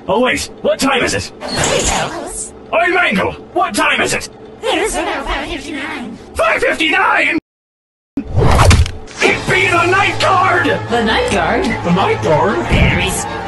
Oh wait, what time is it? Hellos. Oi, Mangle, what time is it? It is about 5:59. 5:59! It be the Night Guard! The Night Guard? The Night Guard? Ares.